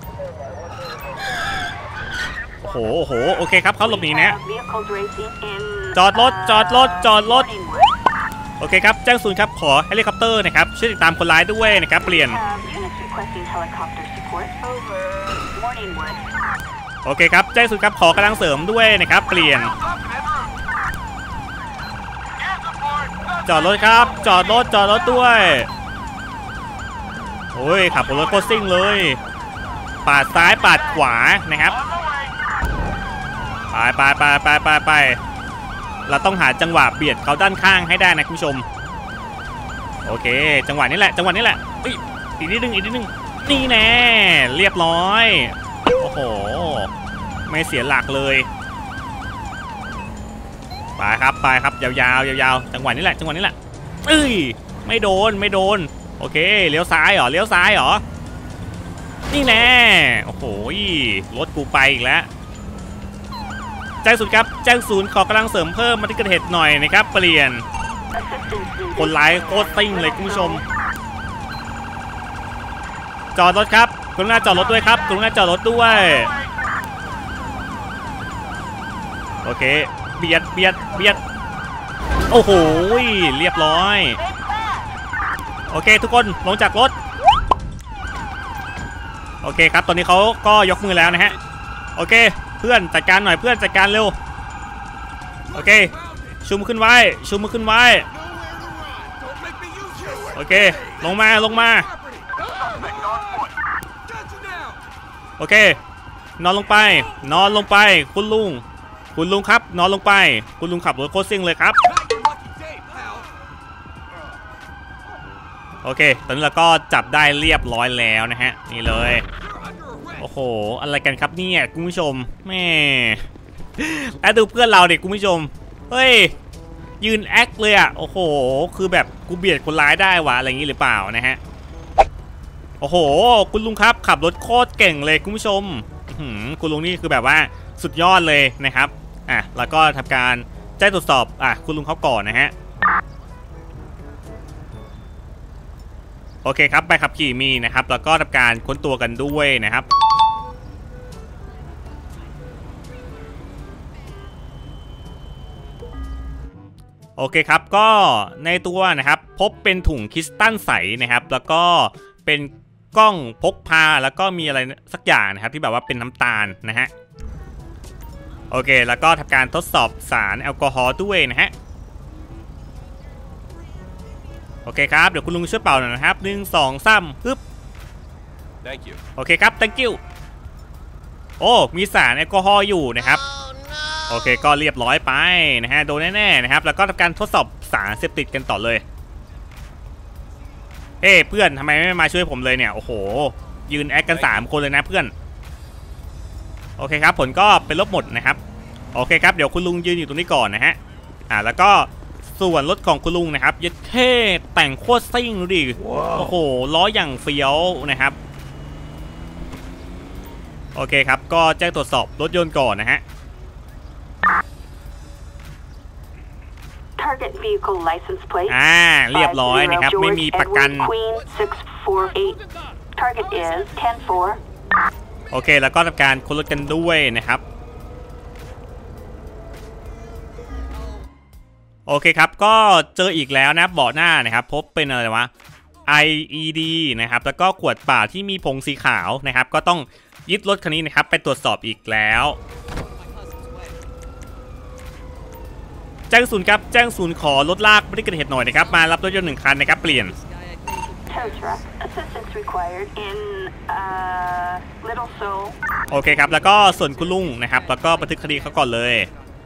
โอ้โหโอ้โหโอเคครับเขาหลบหนีนะจอดรถจอดรถจอดรถโอเคครับแจ้งศูนย์ครับขอเฮลิคอปเตอร์นะครับช่วยติดตามคนร้ายด้วยนะครับเปลี่ยนโอเคครับแจ้งสุดครับขอกำลังเสริมด้วยนะครับเปลี่ยนจอดรถครับจอดรถจอดรถด้วยโอ้ยขับรถโคตรซิ่งเลยปาดซ้ายปาดขวานะครับไปไปไปไปไปไปเราต้องหาจังหวะเบียดเขาด้านข้างให้ได้นะคุณผู้ชมโอเคจังหวะนี้แหละจังหวะนี้แหละอีกนิดนึงอีกนิดนึงนี่แน่เรียบร้อยโอ้โหไม่เสียหลักเลยไปครับไปครับยาวๆยาวๆจังหวะนี้แหละจังหวะนี้แหละเอ้ยไม่โดนไม่โดนโอเคเลี้ยวซ้ายเหรอเลี้ยวซ้ายเหรอนี่แน่โอ้โหรถกูไปอีกแล้วแจ้งศูนย์ครับแจ้งศูนย์ขอกำลังเสริมเพิ่มมาที่เกิดเหตุหน่อยนะครับเปลี่ยนคนร้ายโคตรซิ่งเลยคุณผู้ชมจอดรถครับกรุณาจอดรถด้วยครับกรุณาจอดรถด้วยโอเคเบียดเบียดเบียดโอ้โหเรียบร้อยโอเคทุกคนลงจากรถโอเคครับตอนนี้เขาก็ยกมือแล้วนะฮะโอเคเพื่อนจัดการหน่อยเพื่อนจัดการเร็วโอเคชูมือขึ้นไว้ชูมือขึ้นไว้โอเคลงมาลงมาโอเคนอนลงไปนอนลงไปคุณลุงคุณลุงครับนอนลงไปคุณลุงขับรถโคตรซิ่งเลยครับโอเคตอนนี้เราก็จับได้เรียบร้อยแล้วนะฮะนี่เลยโอ้โหอะไรกันครับเนี่ยคุณผู้ชมแม่แล้วดูเพื่อนเราเด็กคุณผู้ชมเฮ้ยยืนแอคเลยอ่ะโอ้โหคือแบบกูเบียดคนร้ายได้วะอะไรอย่างนี้หรือเปล่านะฮะโอ้โหคุณลุงครับขับรถโคตรเก่งเลยคุณผู้ชมคุณลุงนี่คือแบบว่าสุดยอดเลยนะครับอ่ะแล้วก็ทำการแจ้งตรวจสอบอ่ะคุณลุงเขาก่อนนะฮะโอเคครับใบขับขี่มีนะครับแล้วก็ทำการค้นตัวกันด้วยนะครับโอเคครับก็ในตัวนะครับพบเป็นถุงคริสตัลใสนะครับแล้วก็เป็นกล้องพกพาแล้วก็มีอะไรสักอย่างนะครับที่แบบว่าเป็นน้ำตาลนะฮะโอเคแล้วก็ทำการทดสอบสารแอลกอฮอล์ด้วยนะฮะโอเคครับเดี๋ยวคุณลุงช่วยเป่าหน่อยนะครับหนึ่งสองสามปึ๊บ Thank you โอเคครับ thank you โอ้มีสารแอลกอฮอล์อยู่นะครับ oh, no. โอเคก็เรียบร้อยไปนะฮะโดนแน่ๆนะครับแล้วก็ทำการทดสอบสารเสพติดกันต่อเลยเฮ้เพื่อนทำไมไม่มาช่วยผมเลยเนี่ยโอ้โหยืนแอคกันสามคนเลยนะเพื่อนโอเคครับผลก็เป็นลบหมดนะครับโอเคครับเดี๋ยวคุณลุงยืนอยู่ตรงนี้ก่อนนะฮะอ่าแล้วก็ส่วนรถของคุณลุงนะครับยัดเท่แต่งโคตรซิ่งดูดิ wow. โอ้โหล้ออย่างเฟี้ยวนะครับโอเคครับก็แจ้งตรวจสอบรถยนต์ก่อนนะฮะ Target vehicle license plate อ่าเรียบร้อยนะครับไม่มีประกัน Target is หนึ่ง สี่โอเคแล้วก็ทำการค้นรถกันด้วยนะครับโอเคครับก็เจออีกแล้วนะเบาะหน้านะครับพบเป็นอะไรวะ ไอ อี ดี นะครับแล้วก็ขวดเปล่าที่มีผงสีขาวนะครับก็ต้องยึดรถคันนี้นะครับไปตรวจสอบอีกแล้วแจ้งศูนย์ครับแจ้งศูนย์ขอรถลากไม่ได้เกิดเหตุหน่อยนะครับมารับรถยนต์หนึ่งคันนะครับเปลี่ยนโอเคครับแล้วก็ส่วนคุณลุงนะครับแล้วก็บันทึกคดีเขาก่อนเลย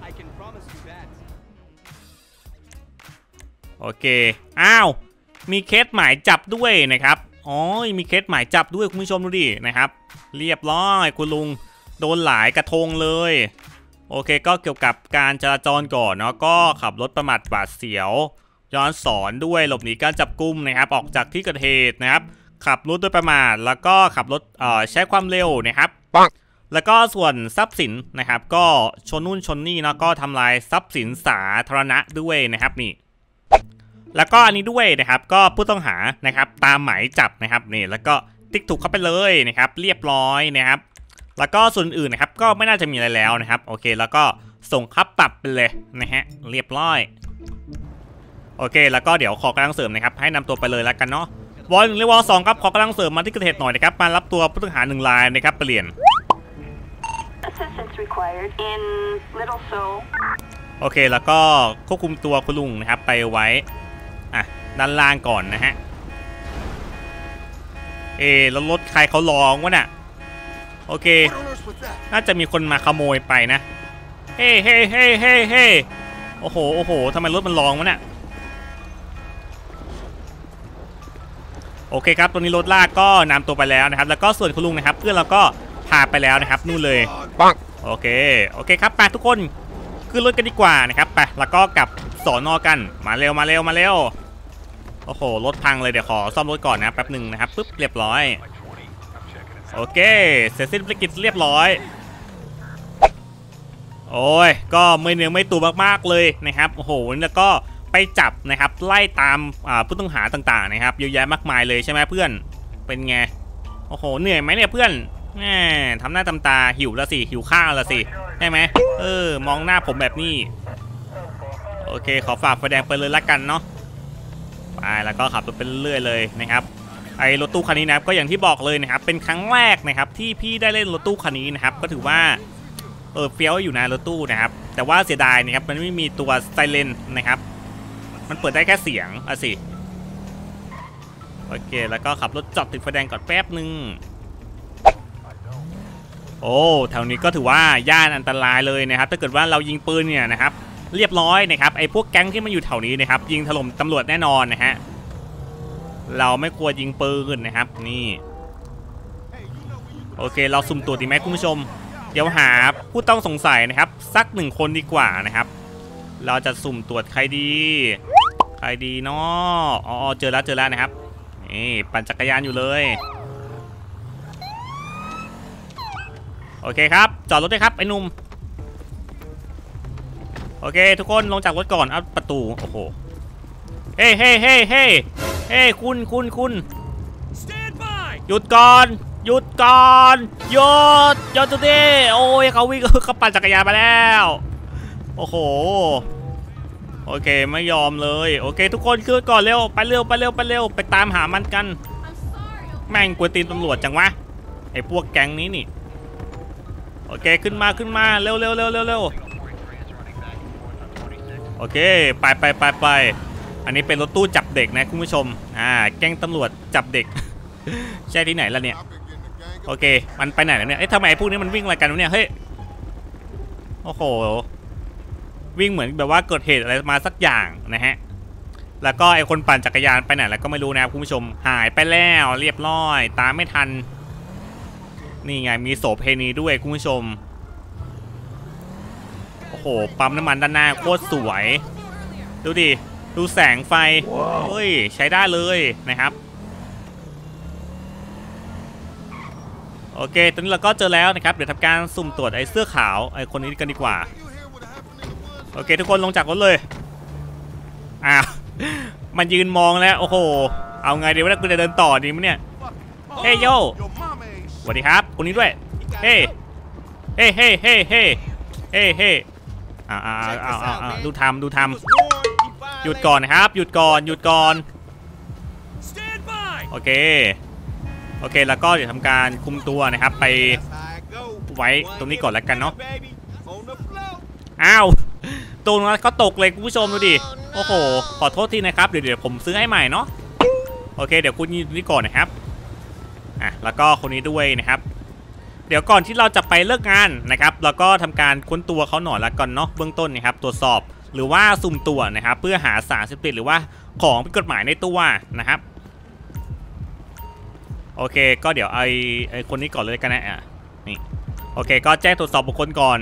โอเคอ้าวมีเคสหมายจับด้วยนะครับอ๋อมีเคสหมายจับด้วยคุณผู้ชมดูดินะครับเรียบร้อยคุณลุงโดนหลายกระทงเลยโอเคก็เกี่ยวกับการจราจรก่อนเนาะก็ขับรถประมาทหวาดเสียวย้อนสอนด้วยหลบหนีการจับกุมนะครับออกจากที่เกิดเหตุนะครับขับรถโดยประมาทแล้วก็ขับรถเอ่อใช้ความเร็วนะครับแล้วก็ส่วนทรัพย์สินนะครับก็ชนนู่นชนนี่เนาะก็ทำลายทรัพย์สินสาธารณะด้วยนะครับนี่แล้วก็อันนี้ด้วยนะครับก็ผู้ต้องหานะครับตามหมายจับนะครับนี่แล้วก็ติ๊กถูกเข้าไปเลยนะครับเรียบร้อยนะครับแล้วก็ส่วนอื่นนะครับก็ไม่น่าจะมีอะไรแล้วนะครับโอเคแล้วก็ส่งค่าปรับไปเลยนะฮะเรียบร้อยโอเคแล้วก็เดี๋ยวขอกำลังเสริมนะครับให้นำตัวไปเลยแล้วกันเนาะวอลหนึ่งและวอลสองครับขอกำลังเสริมมาที่เกิดเหตุหน่อยนะครับมารับตัวผู้ต้องหาหนึ่งรายนะครับเปลี่ยน Assistance required in Little Seoul. โอเคแล้วก็ควบคุมตัวคุณลุงนะครับไปไว้อ่ะด้านล่างก่อนนะฮะเอแล้วรถใครเขาลองวะน่ะโอเคน่าจะมีคนมาขโมยไปนะเฮ้เฮ้เฮ้เฮ้เฮ้โอ้โหโอ้โหทำไมรถมันลองวะน่ะโอเคครับตัวนี้รถลากก็นำตัวไปแล้วนะครับแล้วก็ส่วนคุณลุงนะครับเพื่อนเราก็พาไปแล้วนะครับนู่นเลยปังโอเคโอเคครับไปทุกคนขึ้นรถกันดีกว่านะครับไปแล้วก็กลับสอนอกันมาเร็วมาเร็วมาเร็วโอ้โหรถพังเลยเดี๋ยวขอซ่อมรถก่อนนะแป๊บหนึ่งนะครับปึ๊บเรียบร้อยโอเคเสร็จสิ้นภารกิจเรียบร้อยโอ้ยก็ไม่เนื้อไม่ตัวมากๆเลยนะครับโอ้โหแล้วก็ไปจับนะครับไล่ตามผู้ต้องหาต่างๆนะครับเยอะแยะมากมายเลยใช่ไหมเพื่อนเป็นไงโอ้โหเหนื่อยไหมเนี่ยเพื่อนแหมทำหน้าทำตาหิวละสิหิวข้าวละสิใช่ไหมเออมองหน้าผมแบบนี้โอเคขอฝากไฟแดงไปเลยละกันเนาะไปแล้วก็ขับรถไปเรื่อยๆเลยนะครับไอ้รถตู้คันนี้นะครับก็อย่างที่บอกเลยนะครับเป็นครั้งแรกนะครับที่พี่ได้เล่นรถตู้คันนี้นะครับก็ถือว่าเออเฟี้ยวอยู่นะรถตู้นะครับแต่ว่าเสียดายนะครับมันไม่มีตัวไซเรนนะครับมันเปิดได้แค่เสียงอ่ะสิโอเคแล้วก็ขับรถจอดติดไฟแดงก่อนแป๊บนึงโอ้แถวนี้ก็ถือว่าย่านอันตรายเลยนะครับถ้าเกิดว่าเรายิงปืนเนี่ยนะครับเรียบร้อยนะครับไอ้พวกแก๊งที่มันอยู่แถวนี้นะครับยิงถล่มตำรวจแน่นอนนะฮะเราไม่ควรยิงปืนนะครับนี่โอเคเราสุ่มตรวจดีไหมคุณผู้ชมเดี๋ยวหาผู้ต้องสงสัยนะครับสักหนึ่งคนดีกว่านะครับเราจะสุ่มตรวจใครดีใครดีเนาะอ๋อเจอแล้วเจอแล้วนะครับนี่ปั่นจักรยานอยู่เลยโอเคครับจอดรถด้วยครับไอ้หนุ่มโอเคทุกคนลงจากรถก่อนเอาประตูโอ้โหเฮ้เฮ้เฮ้เฮ้เฮ้คุณคุณคุณหยุดก่อนหยุดก่อนหยุดหยุดตัวนี้โอ้ยเขาวิ่งเขาปั่นจักรยานมาแล้วโอ้โหโอเคไม่ยอมเลยโอเคทุกคนขึ้นก่อนเร็วไปเร็วไปเร็วไปเร็วไปตามหามันกันแม่งกวนตีนตำรวจจังวะไอ้พวกแก๊งนี้นี่โอเคขึ้นมาขึ้นมาเร็วเร็วเร็วเร็วเร็วโอเคไปไปไปไปอันนี้เป็นรถตู้จับเด็กนะคุณผู้ชมอ่าแก๊งตำรวจจับเด็ก ใช่ที่ไหนล่ะเนี่ยโอเคมันไปไหนแล้วเนี่ยเอ๊ะทำไมพวกนี้มันวิ่งอะไรกันวะเนี่ยเฮ้ยโอ้โหวิ่งเหมือนแบบว่าเกิดเหตุอะไรมาสักอย่างนะฮะแล้วก็ไอคนปั่นจักรยานไปไหนแล้วก็ไม่รู้นะครับคุณผู้ชมหายไปแล้วเรียบร้อยตามไม่ทันนี่ไงมีโสเพณีด้วยคุณผู้ชมโอ้โหปั๊มน้ำมันด้านหน้าโคตรสวยดูดิดูแสงไฟเฮ้ยใช้ได้เลยนะครับโอเคตอนนี้เราก็เจอแล้วนะครับเดี๋ยวทำการสุ่มตรวจไอ้เสื้อขาวไอ้คนนี้กันดีกว่าโอเคทุกคนลงจากรถเลยอ้าวมันยืนมองแล้วโอ้โหเอาไงดีวะกูจะเดินต่อดีมั้ยเนี่ยเฮ้ยโยสวัสดีครับคนนี้ด้วยเฮ้เฮ้เฮ้เฮ้เฮ้เฮ้เฮ้อ่าอ่าอ่าอ่าดูทำดูทำหยุดก่อนนะครับหยุดก่อนหยุดก่อนโอเคโอเคแล้วก็เดี๋ยวทำการคุมตัวนะครับไปไว้ตรงนี้ก่อนแล้วกันเนาะอ้าวตรงนั้นเขาตกเลยคุณผู้ชมดูดิโอ้โหขอโทษทีนะครับเดี๋ยวเดี๋ยวผมซื้อให้ใหม่เนาะโอเคเดี๋ยวคุณยืนนี่ก่อนนะครับอ่ะแล้วก็คนนี้ด้วยนะครับเดี๋ยวก่อนที่เราจะไปเลิกงานนะครับเราก็ทำการค้นตัวเขาหน่อยละกันเนาะเบื้องต้นนะครับตรวจสอบหรือว่าสุ่มตรวจนะครับเพื่อหาสารเสพติดหรือว่าของผิดกฎหมายในตัวนะครับโอเคก็เดี๋ยวไอ้ไอ้คนนี้ก่อนเลยกันนะอ่ะนี่โอเคก็แจ้งตรวจสอบบุคคลก่อน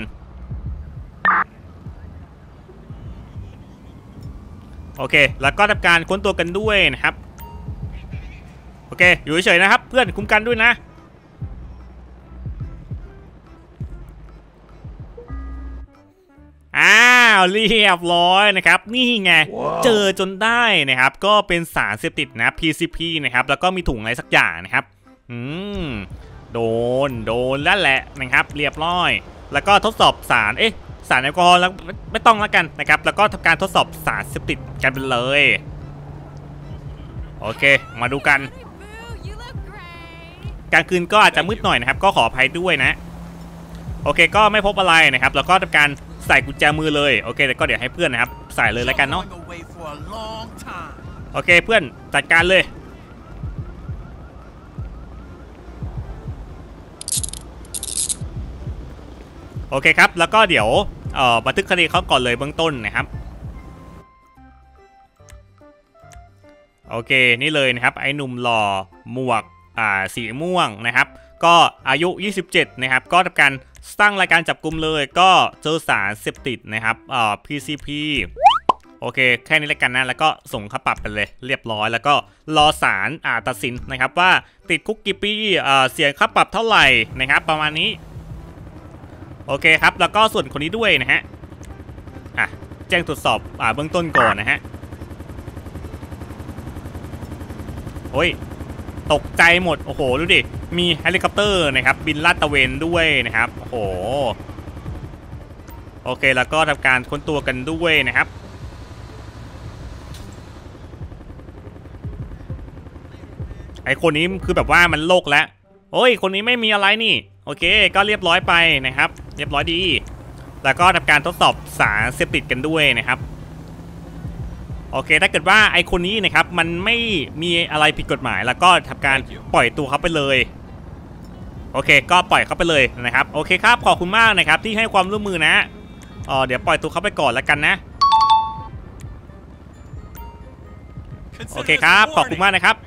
โอเคแล้วก็ทำการค้นตัวกันด้วยนะครับโอเคอยู่เฉยๆนะครับเพื่อนคุ้มกันด้วยนะอ้าวเรียบร้อยนะครับนี่ไง wow. เจอจนได้นะครับก็เป็นสารเสพติดนะ พี ซี พี นะครับแล้วก็มีถุงอะไรสักอย่างนะครับอืมโดนโดนแล้วแหละนะครับเรียบร้อยแล้วก็ทดสอบสารเอ๊ะสารแอลกอฮอล์แล้วไม่ต้องแล้วกันนะครับแล้วก็ทำการทดสอบสารเสพติดกันไปเลยโอเคมาดูกันกลางคืนก็อาจจะมืดหน่อยนะครับก็ขออภัยด้วยนะโอเคก็ไม่พบอะไรนะครับแล้วก็ทำการใส่กุญแจมือเลยโอเคแต่ก็เดี๋ยวให้เพื่อนนะครับใส่เลยแล้วกันเนาะโอเคเพื่อนจัดการเลยโอเคครับแล้วก็เดี๋ยวเอ่อบันทึกคดีเขาก่อนเลยเบื้องต้นนะครับโอเคนี่เลยนะครับไอ้หนุ่มหล่อหมวกอ่าสีม่วงนะครับก็อายุยี่สิบเจ็ดนะครับก็ทำการสร้างรายการจับกุมเลยก็เจอสารเสพติดนะครับเอ่อ พี ซี พี โอเคแค่นี้แล้วกันนะแล้วก็ส่งค่าปรับไปเลยเรียบร้อยแล้วก็รอศาลอ่าตัดสินนะครับว่าติดคุกกี่ปีเอ่อเสียค่าปรับเท่าไหร่นะครับประมาณนี้โอเคครับแล้วก็ส่วนคนนี้ด้วยนะฮะอ่ะแจ้งตรวจสอบอ่าเบื้องต้นก่อนนะฮะโอ้ยตกใจหมดโอ้โหดูดิมีเฮลิคอปเตอร์นะครับบินลาดตระเวนด้วยนะครับโอ้โหโอเคแล้วก็ทำการค้นตัวกันด้วยนะครับไอคนนี้คือแบบว่ามันโลกแล้วโอ้ยคนนี้ไม่มีอะไรนี่โอเคก็เรียบร้อยไปนะครับเรียบร้อยดีแล้วก็ทำการทดสอบสารเสพติดกันด้วยนะครับโอเคถ้าเกิดว่าไอคนนี้นะครับมันไม่มีอะไรผิดกฎหมายแล้วก็ทำการปล่อยตัวเขาไปเลยโอเคก็ปล่อยเขาไปเลยนะครับโอเคครับขอบคุณมากนะครับที่ให้ความร่วมมือนะอ๋อเดี๋ยวปล่อยตัวเขาไปก่อนแล้วกันนะโอเคครับขอบคุณมากนะครับ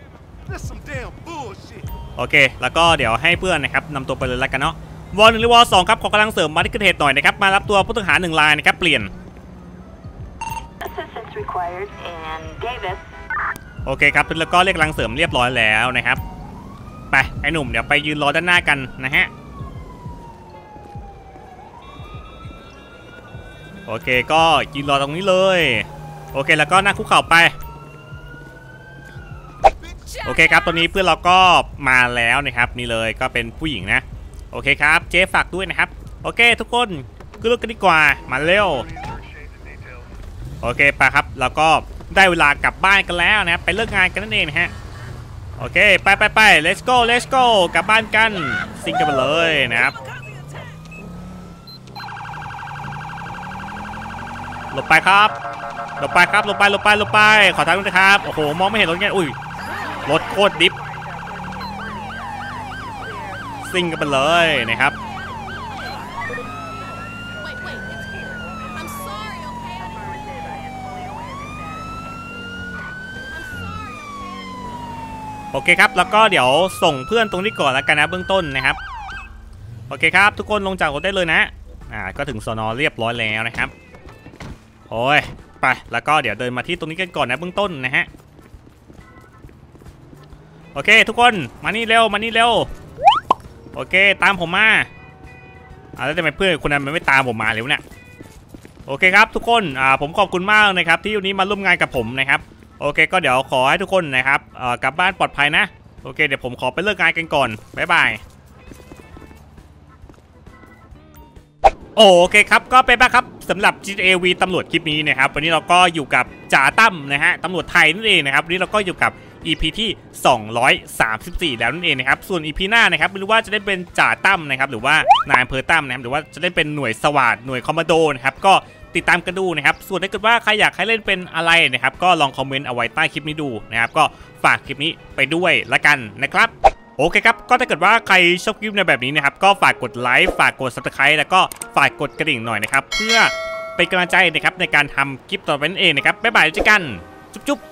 โอเคแล้วก็เดี๋ยวให้เพื่อนนะครับนำตัวไปเลยแล้วกันเนาะวอลหนึ่งหรือวอลสองครับขอกำลังเสริมมาที่เกิดเหตุหน่อยนะครับมารับตัวผู้ต้องหาหนึ่งรายนะครับเปลี่ยนโอเคครับแล้วก็เรียกกำลังเสริมเรียบร้อยแล้วนะครับไปไอ้หนุ่มเดี๋ยวไปยืนรอด้านหน้ากันนะฮะโอเคก็ยืนรอตรงนี้เลยโอเคแล้วก็นั่งคุกเข่าไปโอเคครับตอนนี้เพื่อนเราก็มาแล้วนะครับนี่เลยก็เป็นผู้หญิงนะโอเคครับเจ๊ฝากด้วยนะครับโอเคทุกคนขึ้นรถกันดีกว่ามาเร็วโอเคไปครับแล้วก็ได้เวลากลับบ้านกันแล้วนะครับไปเลิกงานกันนั่นเองนะฮะโอเคไปไปไป let's go let's go กลับบ้านกันซิงกันไปเลยนะครับหลบไปครับหลบไปครับหลบไปหลบไปหลบไปขอทางด้วยนะครับโอ้โหมองไม่เห็นรถไงอุ้ยรถโคตรดิฟซิ่งกันไปเลยนะครับโอเคครับแล้วก็เดี๋ยวส่งเพื่อนตรงนี้ก่อนแล้วกันนะเบื้องต้นนะครับโอเคครับทุกคนลงจากรถได้เลยนะอ่าก็ถึงสน.เรียบร้อยแล้วนะครับโอ้ยไปแล้วก็เดี๋ยวเดินมาที่ตรงนี้กันก่อนนะเบื้องต้นนะฮะโอเคทุกคนมานี่เร็วมานี่เร็วโอเคตามผมมาอ่าแล้วทำไมเพื่อนคนนั้นมันไม่ตามผมมาเร็วเนี่ยโอเคครับทุกคนอ่าผมขอบคุณมากนะครับที่วันนี้มาร่วมงานกับผมนะครับโอเคก็เดี๋ยวขอให้ทุกคนนะครับเอ่อกลับบ้านปลอดภัยนะโอเคเดี๋ยวผมขอไปเลิกงานกันก่อนบ๊ายบายโอเคครับก็เป็นบ้างครับสำหรับ จี ที เอ วี ตำรวจคลิปนี้นะครับวันนี้เราก็อยู่กับจ่าตั้มนะฮะตำรวจไทยนั่นเองนะครับวันนี้เราก็อยู่กับ อี พี ที่สองร้อยสามสิบสี่แล้วนั่นเองนะครับส่วน อี พี หน้านะครับไม่รู้ว่าจะได้เป็นจ่าตั้มนะครับหรือว่านายอำเภอตั้มนะครับหรือว่าจะได้เป็นหน่วยสวัสดหน่วยคอมมานโดนะครับก็ติดตามกันดูนะครับส่วนถ้าเกิดว่าใครอยากให้เล่นเป็นอะไรนะครับก็ลองคอมเมนต์เอาไว้ใต้คลิปนี้ดูนะครับก็ฝากคลิปนี้ไปด้วยละกันนะครับโอเคครับก็ถ้าเกิดว่าใครชอบคลิปในแบบนี้นะครับก็ฝากกดไลค์ฝากกด ซับสไครบ์ แล้วก็ฝากกดกระดิ่งหน่อยนะครับเพื่อเป็นกำลังใจนะครับในการทำคลิปต่อไปนั่นเองนะครับบ๊ายบายเจอกันจุ๊บ